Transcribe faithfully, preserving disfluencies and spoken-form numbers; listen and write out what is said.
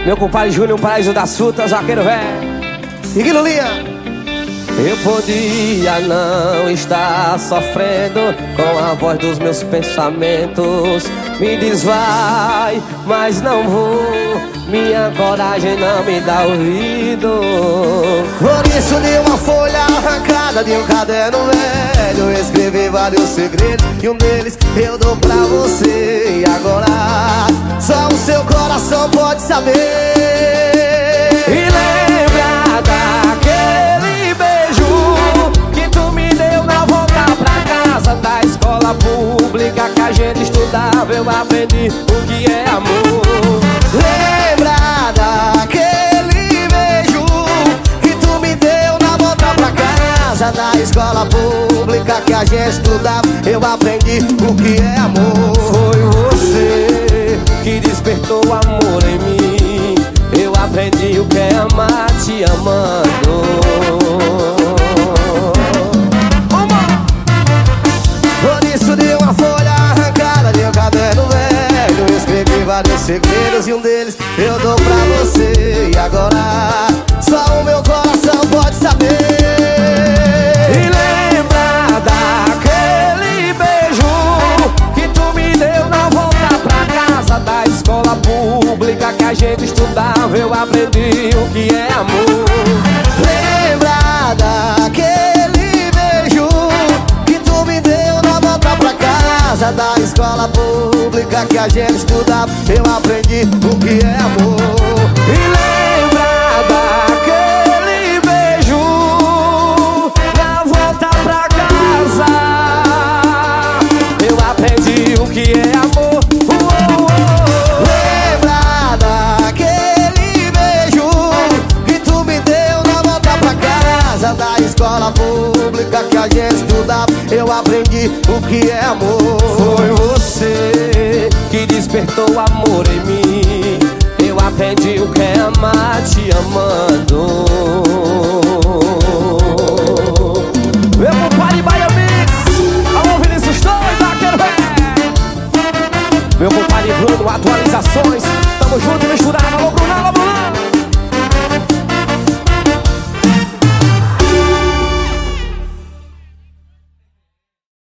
Meu compadre Júnior, Paraíso das Frutas, vaqueiro velho. E Lulinha. Eu podia não estar sofrendo com a voz dos meus pensamentos. Me desvai, mas não vou. Minha coragem não me dá ouvido. Por isso de uma folha arrancada de um caderno velho, eu escrevi vários segredos e um deles eu dou pra você. E agora só o seu coração pode saber. E lembra daquele beijo que tu me deu na volta pra casa da escola pública que a gente estudava. Eu aprendi o que é amor. Lembra daquele beijo que tu me deu na volta pra casa da escola pública que a gente estudava. Eu aprendi o que é amor. Foi você que despertou amor em mim. Eu aprendi o que é amar te amando. Por isso de uma folha arrancada de um caderno velho, eu escrevi vários segredos e um deles eu dou pra você. E agora só o meu coração pode saber. E lembra daquele beijo que tu me deu na volta pra casa da escola pública que a gente estudava. Eu aprendi o que é amor. Lembra daquele beijo que tu me deu na volta pra casa da escola pública que a gente estudava. Eu aprendi o que é amor. E lembra daquele beijo na volta pra casa. Eu aprendi o que é amor. Uh, uh, uh. Lembra daquele beijo que tu me deu na volta pra casa da escola pública que a gente estudava. Eu aprendi o que é amor. Foi você que despertou amor em mim. Eu aprendi o que é amar te amando. Meu compadre Bahia Mix, alô Vinícius dois, vaqueiro velho. Meu compadre Bruno, atualizações, tamo junto.